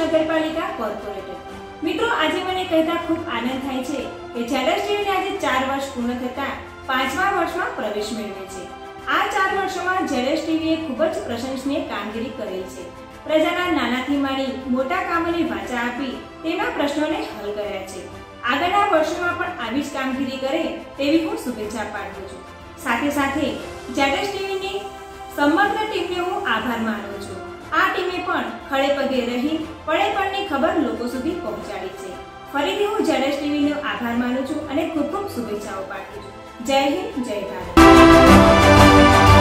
નગરપાલિકા કોર્પોરેટર। મિત્રો, આજે મને કહેતા ખૂબ આનંદ થાય છે કે ઝેડએસ ટીવીને આજે 4 વર્ષ પૂર્ણ થતા 5મા વર્ષમાં પ્રવેશ મેળવે છે। આ 4 વર્ષોમાં ઝેડએસ ટીવીએ ખૂબ જ પ્રશંસનીય કામગીરી કરેલ છે। પ્રજાના નાનાથી માંડી મોટા કામોને વાચા આપી તેના પ્રશ્નોને હલ કર્યા છે। આગળના વર્ષોમાં પણ આવી જ કામગીરી કરે તેવી હું શુભેચ્છા પાઠવું છું। સાથે સાથે ઝેડએસ ટીવીની સમગ્ર ટીમને હું આભાર માનું છું। આ ટીમે પણ ખડે પગે રહી પળે પળની ખબર લોકો સુધી પહોંચાડી છે। ફરીથી હું ઝેડએસ ટીવીનો આભાર માનું છું અને ખૂબ ખૂબ શુભેચ્છાઓ પાઠવું છું। જય હિન્દ, જય ભારત।